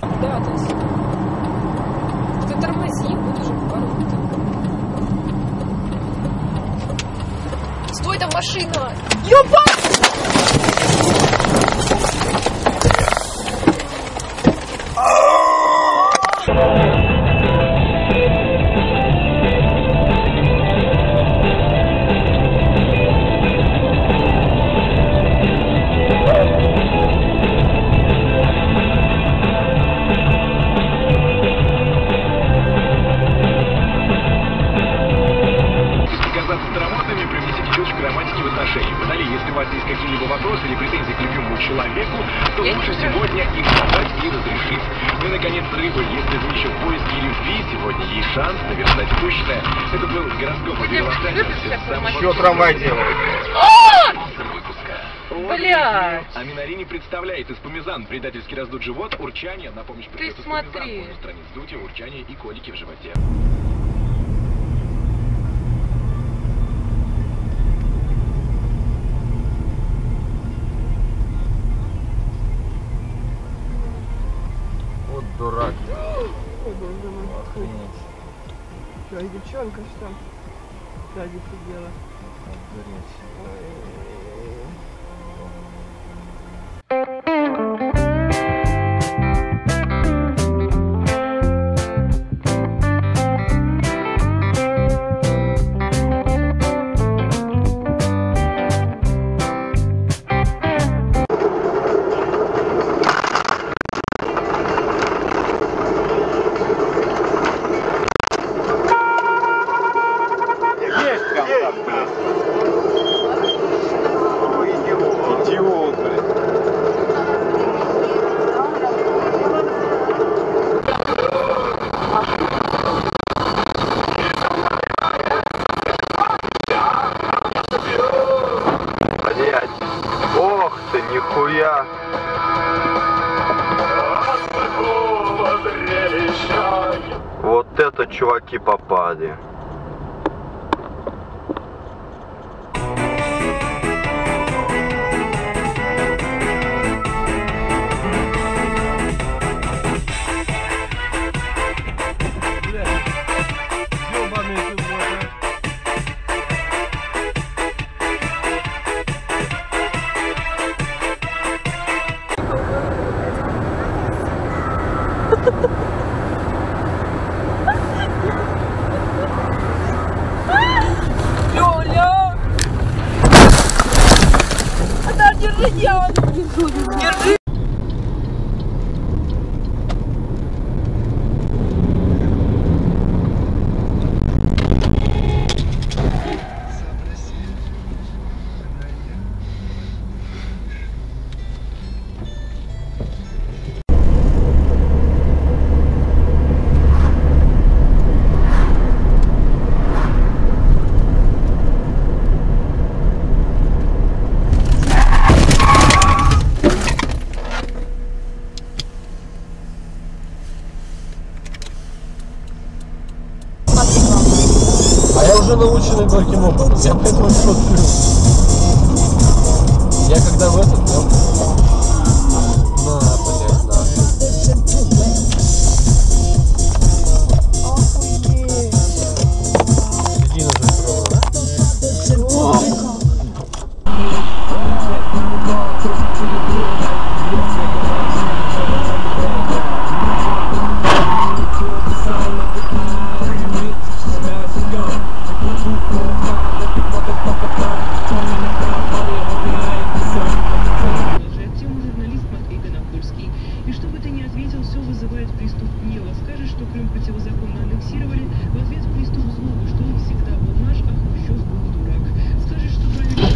Да, то есть... Ты тормози, вот уже поворот. Стой, там машина! Ёпа! Если у вас есть какие-либо вопросы или претензии к любимому человеку, то лучше сегодня их задать и разрешить. Ну и, наконец, рыба, если вы еще в поиске любви, сегодня есть шанс наверстать упущенное. Это был гороскоп Аварий. Что трамвай делает? Бля! А Минарине представляет эспумизан, предательски раздут живот, урчание, на помощь придет эспумизан, полную страниц вздутия, урчание и колики в животе. Дурак. Ой, боже мой. Охренеть. Что, и девчонка, что? Сзади сидела. Ох ты, нихуя! Вот это чуваки попали. Лёля! Да, держи, я! Держи! Я уже наученный горьким опытом, я поэтому шутку. Я когда в этот, блядь, на. Иди на пробовать. И что бы ты ни ответил, все вызывает приступ гнева. Скажешь, что Крым противозаконно аннексировали, в ответ приступ злобы, что он всегда был наш, а Хрущев был дурак. Скажешь, что правильно,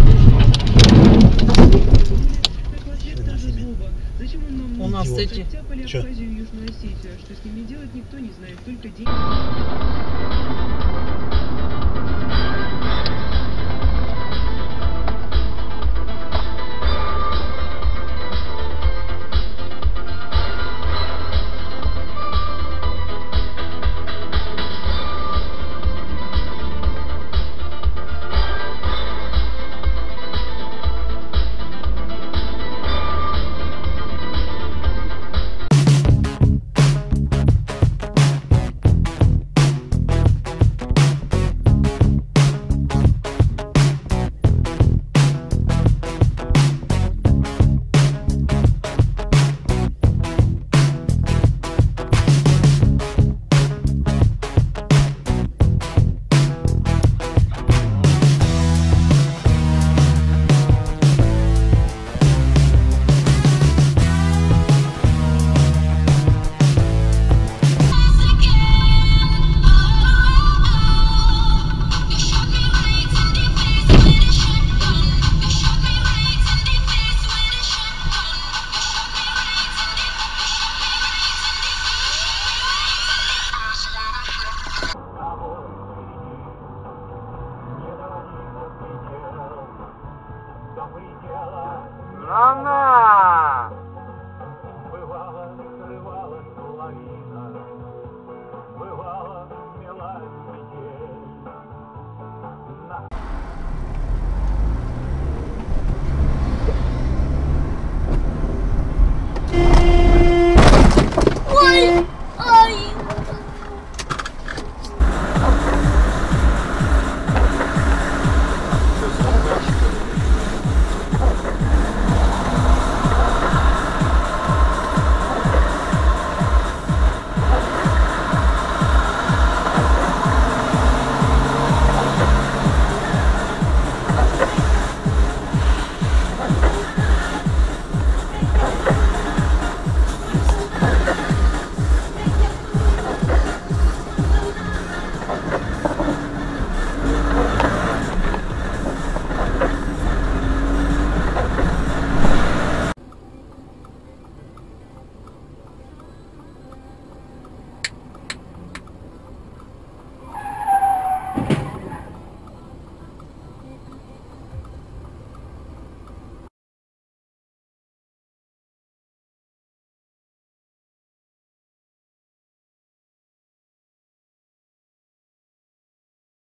так в ответ та же злоба. Зачем он нам у нас эти оттяпали Абхазию и Южную Осетию, а что с ними делать, никто не знает, только деньги.